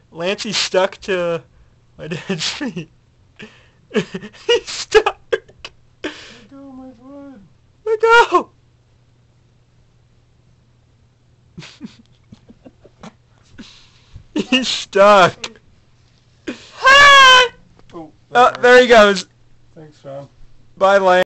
Lancey's stuck to my dad's feet. He's stuck. Let go, my foot. Let go. He's stuck. Oh, Oh, there he goes. Thanks, John. Bye, Lance.